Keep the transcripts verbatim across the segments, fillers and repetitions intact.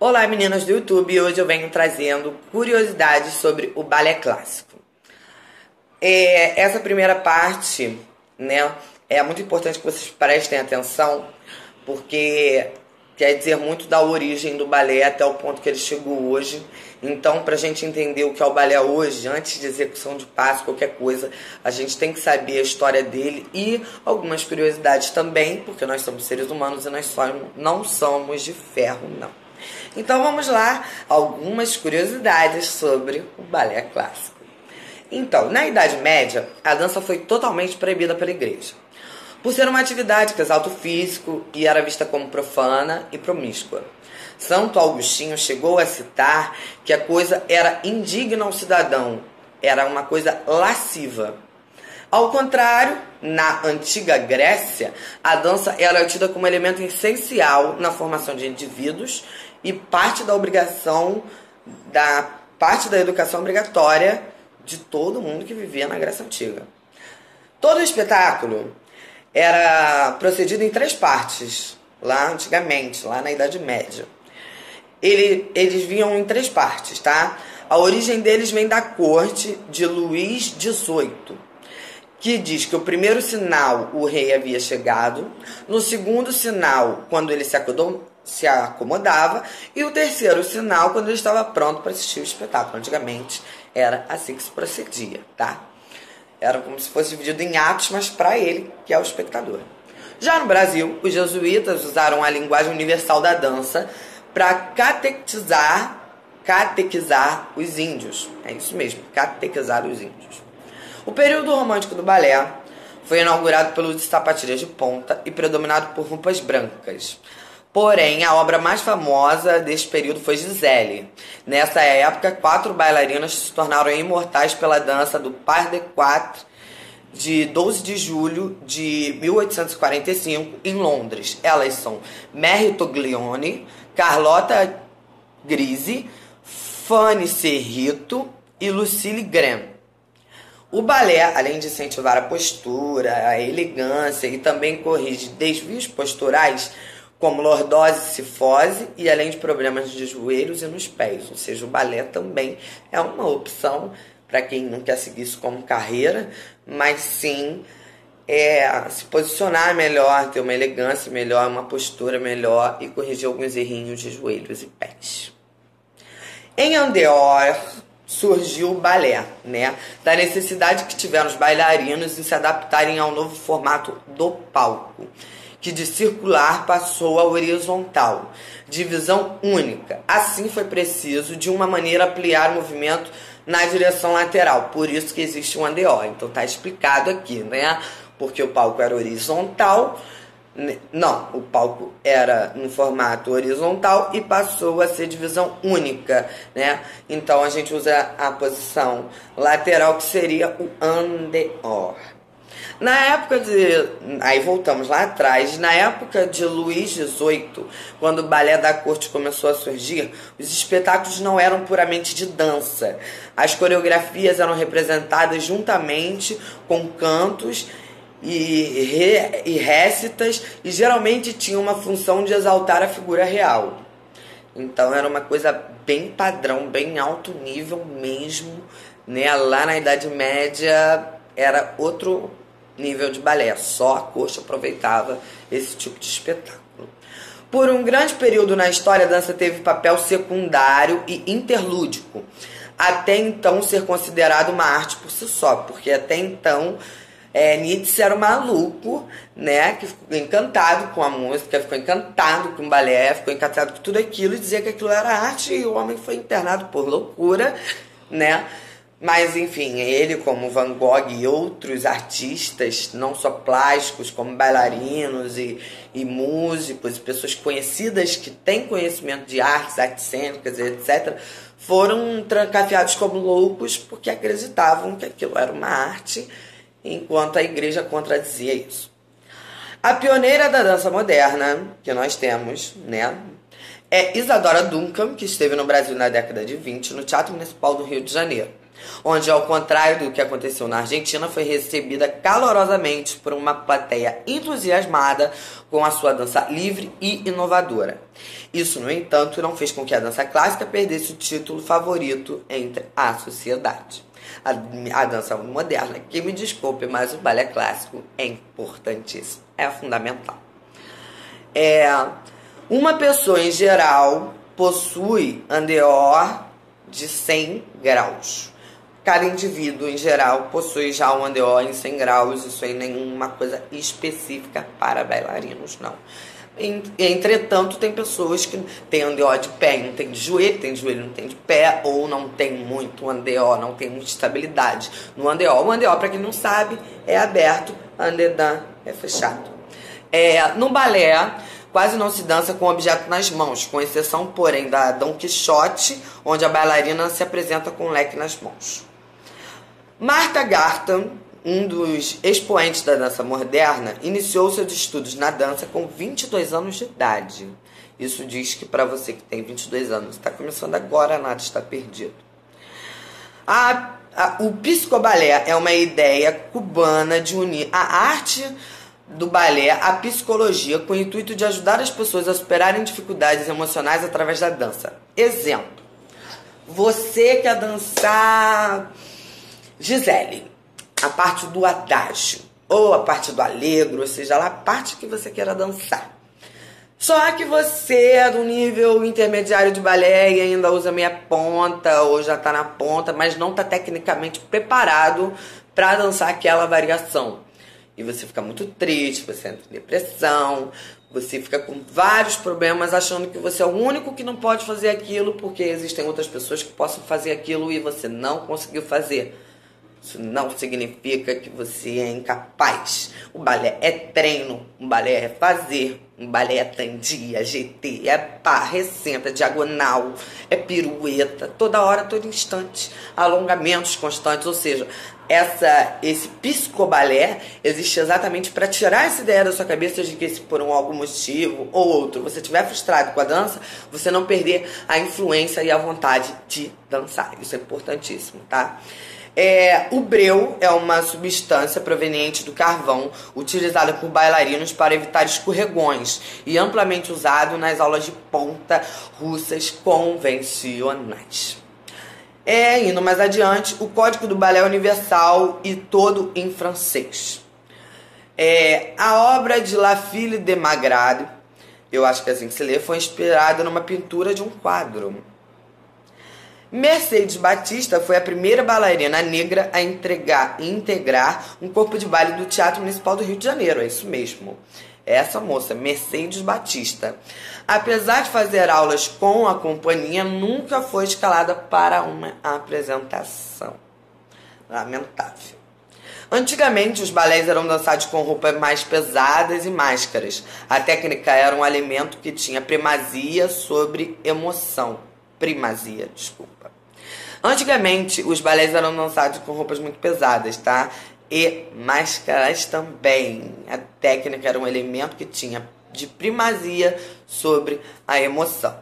Olá meninas do YouTube, hoje eu venho trazendo curiosidades sobre o balé clássico. É, essa primeira parte, né, é muito importante que vocês prestem atenção, porque quer dizer muito da origem do balé até o ponto que ele chegou hoje. Então, para a gente entender o que é o balé hoje, antes de execução de passo, qualquer coisa, a gente tem que saber a história dele e algumas curiosidades também, porque nós somos seres humanos e nós só não somos de ferro, não. Então vamos lá, algumas curiosidades sobre o balé clássico. Então, na Idade Média, a dança foi totalmente proibida pela igreja, por ser uma atividade que exalta o físico e era vista como profana e promíscua. Santo Agostinho chegou a citar que a coisa era indigna ao cidadão, era uma coisa lasciva. Ao contrário, na antiga Grécia, a dança era tida como elemento essencial na formação de indivíduos e parte da obrigação, da parte da educação obrigatória de todo mundo que vivia na Grécia Antiga. Todo o espetáculo era procedido em três partes, lá antigamente, lá na Idade Média. Ele, eles vinham em três partes, tá? A origem deles vem da corte de Luís dezoito, que diz que o primeiro sinal o rei havia chegado, no segundo sinal, quando ele se, acodou, se acomodava, e o terceiro sinal, quando ele estava pronto para assistir o espetáculo. Antigamente era assim que se procedia, tá? Era como se fosse dividido em atos, mas para ele, que é o espectador. Já no Brasil, os jesuítas usaram a linguagem universal da dança para catequizar, catequizar os índios. É isso mesmo, catequizar os índios. O período romântico do balé foi inaugurado pelo uso de sapatilhas de ponta e predominado por roupas brancas. Porém, a obra mais famosa desse período foi Giselle. Nessa época, quatro bailarinas se tornaram imortais pela dança do Pas de Quatre, de doze de julho de mil oitocentos e quarenta e cinco, em Londres. Elas são Mary Toglioni, Carlotta Grisi, Fanny Serrito e Lucille Graham. O balé, além de incentivar a postura, a elegância e também corrige desvios posturais, como lordose e cifose, e além de problemas de joelhos e nos pés. Ou seja, o balé também é uma opção para quem não quer seguir isso como carreira, mas sim é, se posicionar melhor, ter uma elegância melhor, uma postura melhor e corrigir alguns errinhos de joelhos e pés. Em Andorra surgiu o balé, né? Da necessidade que tiveram os bailarinos em se adaptarem ao novo formato do palco, que de circular passou a horizontal, divisão única. Assim foi preciso, de uma maneira, ampliar o movimento na direção lateral, por isso que existe um andeó. Então tá explicado aqui, né? Porque o palco era horizontal, não, o palco era no formato horizontal e passou a ser divisão única, né? Então a gente usa a posição lateral, que seria o andeor. Na época de... Aí voltamos lá atrás. Na época de Luís dezoito, quando o balé da corte começou a surgir, os espetáculos não eram puramente de dança. As coreografias eram representadas juntamente com cantos e, re... e récitas, e geralmente tinham uma função de exaltar a figura real. Então era uma coisa bem padrão, bem alto nível mesmo, né? Lá na Idade Média era outro nível de balé, só a corte aproveitava esse tipo de espetáculo. Por um grande período na história, a dança teve papel secundário e interlúdico, até então ser considerado uma arte por si só, porque até então é, Nietzsche era um maluco, né, que ficou encantado com a música, ficou encantado com o balé, ficou encantado com tudo aquilo e dizia que aquilo era arte, e o homem foi internado por loucura, né? Mas, enfim, ele, como Van Gogh e outros artistas, não só plásticos, como bailarinos e, e músicos, e pessoas conhecidas que têm conhecimento de artes, artes cênicas, etcétera, foram trancafiados como loucos porque acreditavam que aquilo era uma arte, enquanto a igreja contradizia isso. A pioneira da dança moderna que nós temos, né, é Isadora Duncan, que esteve no Brasil na década de vinte, no Teatro Municipal do Rio de Janeiro. onde, ao contrário do que aconteceu na Argentina, foi recebida calorosamente por uma plateia entusiasmada com a sua dança livre e inovadora. Isso, no entanto, não fez com que a dança clássica perdesse o título favorito entre a sociedade. A, a dança moderna, que me desculpe, mas o balé clássico é importantíssimo, é fundamental. É, uma pessoa, em geral, possui andeor de cem graus. Cada indivíduo, em geral, possui já um andeor em cem graus. Isso aí nenhuma coisa específica para bailarinos, não. Entretanto, tem pessoas que têm andeor de pé e não tem de joelho, tem de joelho e não tem de pé, ou não tem muito andeor, não tem muita estabilidade no andeor. O andeor, para quem não sabe, é aberto, andedan é fechado. É, no balé, quase não se dança com objeto nas mãos, com exceção, porém, da Dom Quixote, onde a bailarina se apresenta com um leque nas mãos. Martha Garton, um dos expoentes da dança moderna, iniciou seus estudos na dança com vinte e dois anos de idade. Isso diz que para você que tem vinte e dois anos, está começando agora, nada está perdido. A, a, o psicobalé é uma ideia cubana de unir a arte do balé à psicologia, com o intuito de ajudar as pessoas a superarem dificuldades emocionais através da dança. Exemplo: você quer dançar Gisele, a parte do adágio, ou a parte do allegro, ou seja, lá a parte que você queira dançar. Só que você é do nível intermediário de balé e ainda usa meia ponta, ou já está na ponta, mas não está tecnicamente preparado para dançar aquela variação. E você fica muito triste, você entra em depressão, você fica com vários problemas achando que você é o único que não pode fazer aquilo porque existem outras pessoas que possam fazer aquilo e você não conseguiu fazer. Isso não significa que você é incapaz. O balé é treino, o balé é fazer, o balé é tandia, G T, é pá, recenta, diagonal, é pirueta, toda hora, todo instante, alongamentos constantes, ou seja, essa, esse psicobalé existe exatamente para tirar essa ideia da sua cabeça de que se por um, algum motivo ou outro você estiver frustrado com a dança, você não perder a influência e a vontade de dançar. Isso é importantíssimo, tá? É, o breu é uma substância proveniente do carvão utilizada por bailarinos para evitar escorregões e amplamente usado nas aulas de ponta russas convencionais. É, indo mais adiante, o Código do Balé Universal e todo em francês. É, a obra de La Fille de Magrade, eu acho que é assim que se lê, foi inspirada numa pintura de um quadro. Mercedes Batista foi a primeira bailarina negra a entregar, integrar um corpo de baile do Teatro Municipal do Rio de Janeiro. É isso mesmo. Essa moça, Mercedes Batista. Apesar de fazer aulas com a companhia, nunca foi escalada para uma apresentação. Lamentável. Antigamente, os balés eram dançados com roupas mais pesadas e máscaras. A técnica era um elemento que tinha primazia sobre emoção. Primazia, desculpa. Antigamente, os balés eram dançados com roupas muito pesadas, tá? E máscaras também. A técnica era um elemento que tinha de primazia sobre a emoção.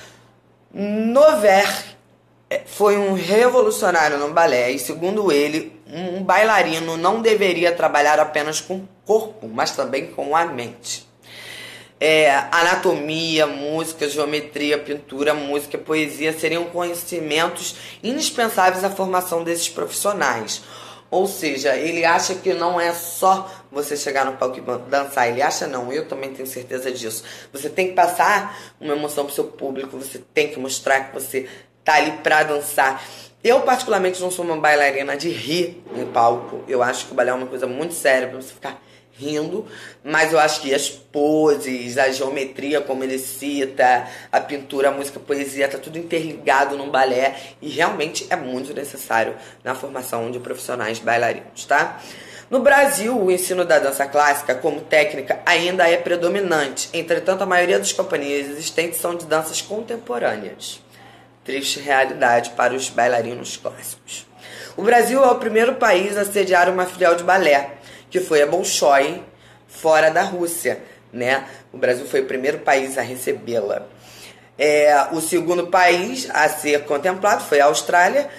Noverre foi um revolucionário no balé e, segundo ele, um bailarino não deveria trabalhar apenas com o corpo, mas também com a mente. É, anatomia, música, geometria, pintura, música, poesia seriam conhecimentos indispensáveis à formação desses profissionais. Ou seja, ele acha que não é só você chegar no palco e dançar. Ele acha não, eu também tenho certeza disso. Você tem que passar uma emoção pro seu público, você tem que mostrar que você tá ali pra dançar. Eu, particularmente, não sou uma bailarina de rir em palco. Eu acho que o balé é uma coisa muito séria pra você ficar rindo, mas eu acho que as poses, a geometria, como ele cita, a pintura, a música, a poesia, tá tudo interligado num balé e realmente é muito necessário na formação de profissionais bailarinos, tá? No Brasil, o ensino da dança clássica como técnica ainda é predominante, entretanto a maioria das companhias existentes são de danças contemporâneas. Triste realidade para os bailarinos clássicos. O Brasil é o primeiro país a sediar uma filial de balé, que foi a Bolshoi, fora da Rússia, né? O Brasil foi o primeiro país a recebê-la. É, o segundo país a ser contemplado foi a Austrália,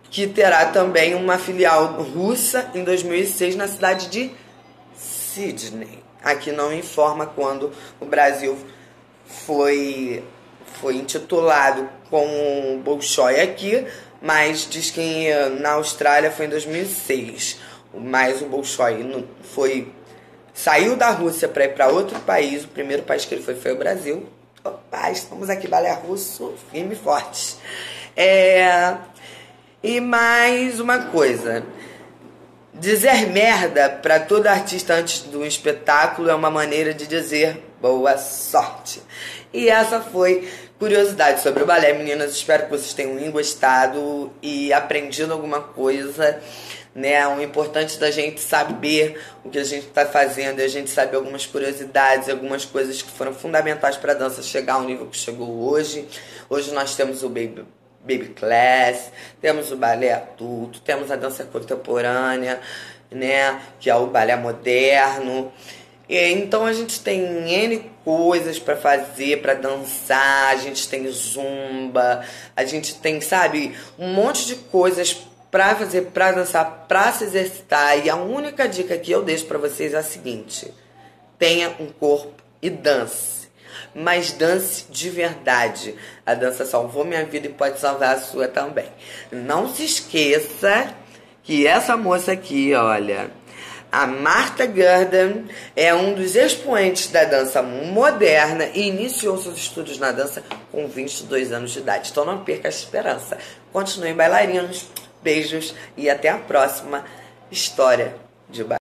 que terá também uma filial russa em dois mil e seis na cidade de Sydney. Aqui não informa quando o Brasil foi, foi intitulado com o Bolshoi aqui, mas diz que na Austrália foi em dois mil e seis. Mas o Bolshoi foi, saiu da Rússia para ir para outro país. O primeiro país que ele foi foi o Brasil. Opa, estamos aqui, balé russo, firme e forte. É, e mais uma coisa. Dizer merda para todo artista antes do espetáculo é uma maneira de dizer boa sorte. E essa foi curiosidade sobre o balé, meninas. Espero que vocês tenham gostado e aprendido alguma coisa, né? O importante da gente saber o que a gente está fazendo, e a gente saber algumas curiosidades, algumas coisas que foram fundamentais para a dança chegar ao nível que chegou hoje. Hoje nós temos o Baby Baby Class, temos o balé adulto, temos a dança contemporânea, né, que é o balé moderno. E, então a gente tem N coisas para fazer, para dançar, a gente tem zumba, a gente tem, sabe, um monte de coisas para fazer, para dançar, para se exercitar. E a única dica que eu deixo para vocês é a seguinte: tenha um corpo e dance. Mas dance de verdade. A dança salvou minha vida e pode salvar a sua também. Não se esqueça que essa moça aqui, olha, a Martha Gurdon, é um dos expoentes da dança moderna e iniciou seus estudos na dança com vinte e dois anos de idade. Então não perca a esperança. Continuem bailarinos, beijos e até a próxima história de balé.